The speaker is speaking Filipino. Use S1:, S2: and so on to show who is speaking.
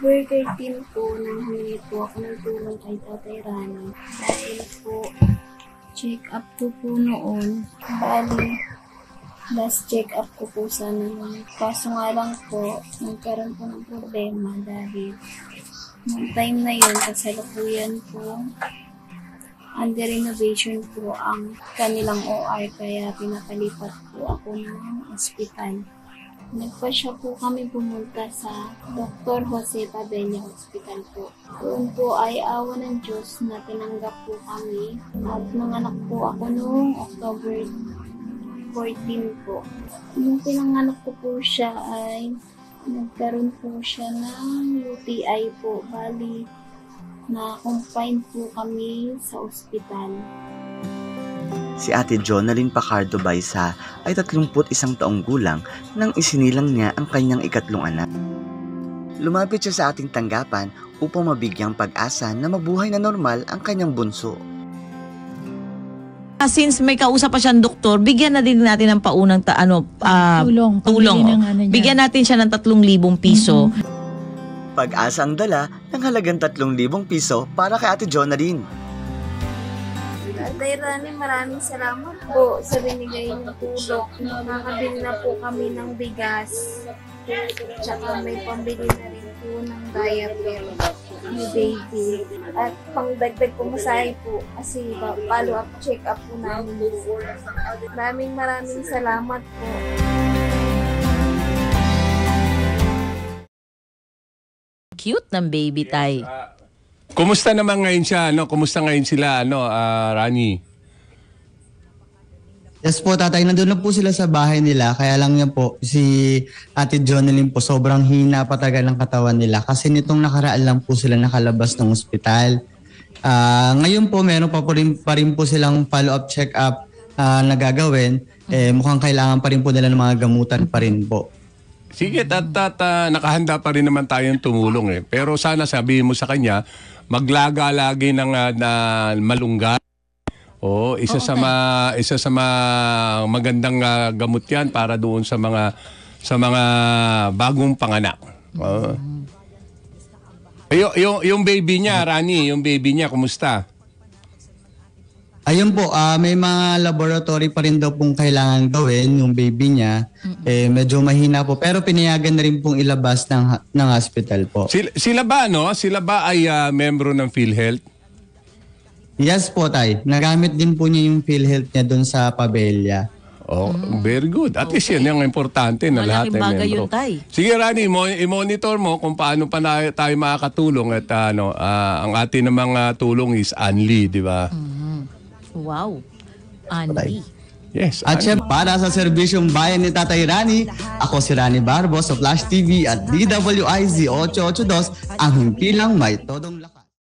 S1: October 13 po, nang humingi po ako ng tulong kay Tatay Rani. Dahil po, check up ko po noon. Bali, last check up ko po sana noon. Kaso nga lang po, nagkaroon po ng problema dahil noong time na yun, kasalukuyan po, under renovation po ang kanilang OR, kaya pinapalipat po ako ng ospital. Nagpasya po kami pumunta sa Dr. Jose Pabella Hospital po. Doon po ay awa ng Diyos na tinanggap po kami at nanganak po ako noong October 14 po. Nung pinanganak ko po siya ay nagkaroon po siya ng UTI po. Bali, na-confine po kami sa ospital.
S2: Si Ate Jonalyn Pacardo Baisa ay 31 taong gulang nang isinilang niya ang kanyang ikatlong anak. Lumapit siya sa ating tanggapan upang mabigyang pag-asa na mabuhay na normal ang kanyang bunso.
S3: Since may kausap pa siyang doktor, bigyan na din natin ng paunang tulong. Bigyan natin siya ng 3,000 piso.
S2: Pag-asa ang dala ng halagang 3,000 piso para kay Ate Jonalyn.
S1: Tatay Rani, maraming salamat po sa binigay niyong tulong. Nakakabili na po kami ng bigas. Tsaka may pambili na rin po ng diaper ni baby. At pangdagdag pumasahe po kasi follow-up check-up po namin po. Maraming salamat po.
S3: Cute ng baby tay.
S4: Kumusta naman ngayon siya? Kumusta ngayon sila, Rani?
S5: Yes po, tatay. Nandun na po sila sa bahay nila. Kaya lang yan po, si Ate Jonalyn po, sobrang hina patagal ng katawan nila. Kasi nitong nakaraan lang po sila nakalabas ng ospital. Ngayon po, meron pa rin po silang follow-up check-up na gagawin. Mukhang kailangan pa rin po nila ng mga gamutan pa rin po.
S4: Sige, nakahanda pa rin naman tayong tumulong eh. Pero sana sabihin mo sa kanya, maglaga lagi ng malunggay. Isa sa magandang gamot 'yan para doon sa mga bagong panganak. Yung baby niya, Rani, yung baby niya kumusta?
S5: Ayun po, may mga laboratory pa rin daw pong kailangan gawin yung baby niya. Medyo mahina po pero pinayagan na rin pong ilabas ng hospital po.
S4: Sila ba ay membro ng PhilHealth?
S5: Yes po, tay. Nagamit din po niya yung PhilHealth niya doon sa Pabella.
S4: Very good. At least yan yung importante na lahat ay
S3: bagay
S4: membro.
S3: yun, tay.
S4: Sige, Rani, i-monitor mo kung paano pa tayo makakatulong at ang ating namang tulong is Anli, di ba?
S3: Wow. Andy.
S4: Yes.
S5: At syempre, para sa serbisyong bayan ni Tatay Rani, ako si Rani Barbo sa Flash TV at DWIZ 882, ang himpilang may todong